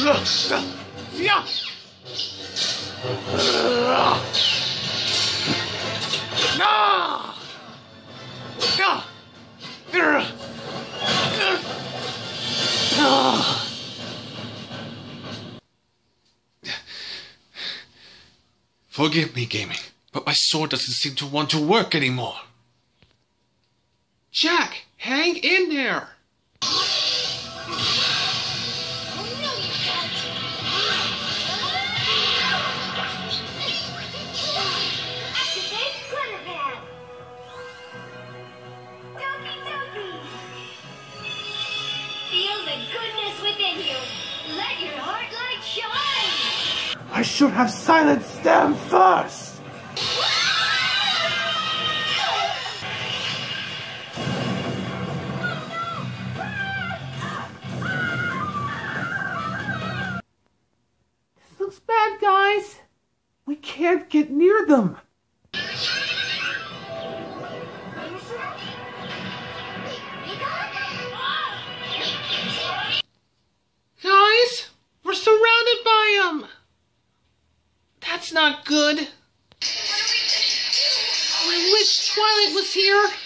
Forgive me, gaming, but my sword doesn't seem to want to work anymore. Jack, hang in there! I should have silenced them first! This looks bad, guys. We can't get near them. Guys, we're surrounded by them! That's not good. I wish Twilight was here.